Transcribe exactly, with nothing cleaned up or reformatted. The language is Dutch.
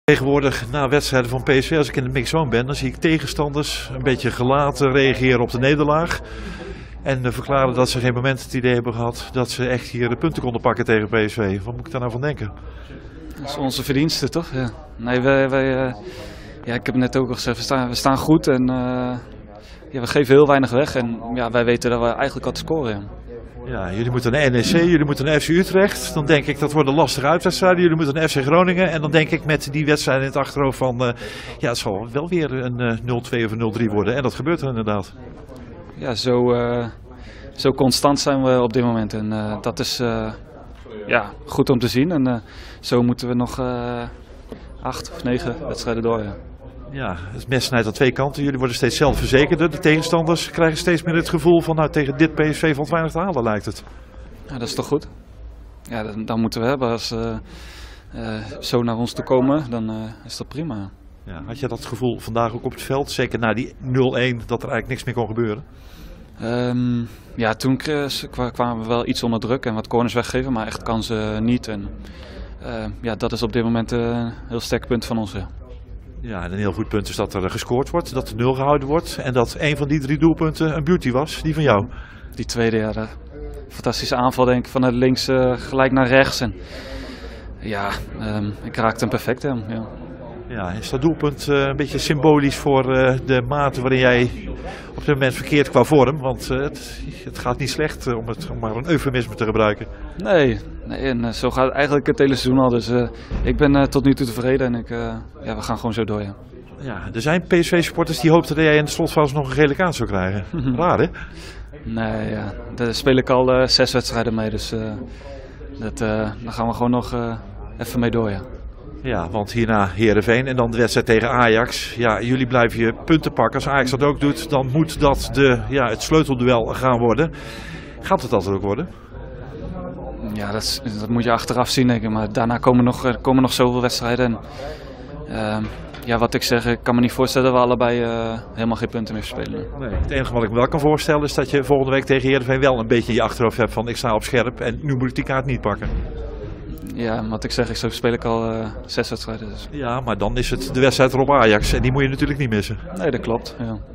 Tegenwoordig na wedstrijden van P S V, als ik in de mixzone ben, dan zie ik tegenstanders een beetje gelaten reageren op de nederlaag. En uh, verklaren dat ze geen moment het idee hebben gehad dat ze echt hier de punten konden pakken tegen P S V. Wat moet ik daar nou van denken? Dat is onze verdienste, toch? Ja. Nee, wij, wij, uh, ja, ik heb het net ook al gezegd, we staan, we staan goed en uh, ja, we geven heel weinig weg. En ja, wij weten dat we eigenlijk hadden scoren. Ja. Ja, jullie moeten naar N E C, jullie moeten naar F C Utrecht. Dan denk ik dat worden lastige uitwedstrijden. Jullie moeten naar F C Groningen. En dan denk ik met die wedstrijd in het achterhoofd van, uh, ja, het zal wel weer een uh, nul twee of een nul drie worden. En dat gebeurt er inderdaad. Ja, zo, uh, zo constant zijn we op dit moment. En uh, dat is uh, ja, goed om te zien. En uh, zo moeten we nog uh, acht of negen wedstrijden door. Ja. Ja, het mes snijdt aan twee kanten. Jullie worden steeds zelfverzekerder. De tegenstanders krijgen steeds meer het gevoel van, nou, tegen dit P S V valt weinig te halen, lijkt het. Ja, dat is toch goed? Ja, dat, dat moeten we hebben. Als ze uh, uh, zo naar ons toe komen, dan uh, is dat prima. Ja, had je dat gevoel vandaag ook op het veld? Zeker na die nul een, dat er eigenlijk niks meer kon gebeuren? Um, ja, toen kwamen we wel iets onder druk en wat corners weggeven, maar echt kansen niet. En, uh, ja, dat is op dit moment een heel sterk punt van ons. Ja. Ja, en een heel goed punt is dat er gescoord wordt, dat er nul gehouden wordt en dat een van die drie doelpunten een beauty was, die van jou. Die tweede, ja, de fantastische aanval denk ik, vanuit links uh, gelijk naar rechts. En, ja, um, ik raakte hem perfect. Ja. Ja. Ja, is dat doelpunt uh, een beetje symbolisch voor uh, de mate waarin jij op dit moment verkeert qua vorm? Want uh, het, het gaat niet slecht uh, om, het, om maar een eufemisme te gebruiken. Nee, nee en uh, zo gaat het eigenlijk het hele seizoen al. Dus uh, ik ben uh, tot nu toe tevreden en ik, uh, ja, we gaan gewoon zo door. Ja. Ja, er zijn P S V-supporters die hoopten dat jij in de slotfase nog een gele kaart zou krijgen. Raar, hè? Nee, ja. Daar speel ik al uh, zes wedstrijden mee. Dus uh, dat, uh, daar gaan we gewoon nog uh, even mee door. Ja. Ja, want hierna Heerenveen en dan de wedstrijd tegen Ajax. Ja, jullie blijven je punten pakken. Als Ajax dat ook doet, dan moet dat de, ja, het sleutelduel gaan worden. Gaat het dat ook worden? Ja, dat, is, dat moet je achteraf zien, denk ik. Maar daarna komen nog, komen nog zoveel wedstrijden. En, uh, ja, wat ik zeg, ik kan me niet voorstellen dat we allebei uh, helemaal geen punten meer spelen. Nee. Het enige wat ik me wel kan voorstellen is dat je volgende week tegen Heerenveen wel een beetje in je achterhoofd hebt van ik sta op scherp en nu moet ik die kaart niet pakken. Ja, wat ik zeg, zo speel ik al uh, zes wedstrijden. Dus. Ja, maar dan is het de wedstrijd erop Ajax en die moet je natuurlijk niet missen. Nee, dat klopt. Ja.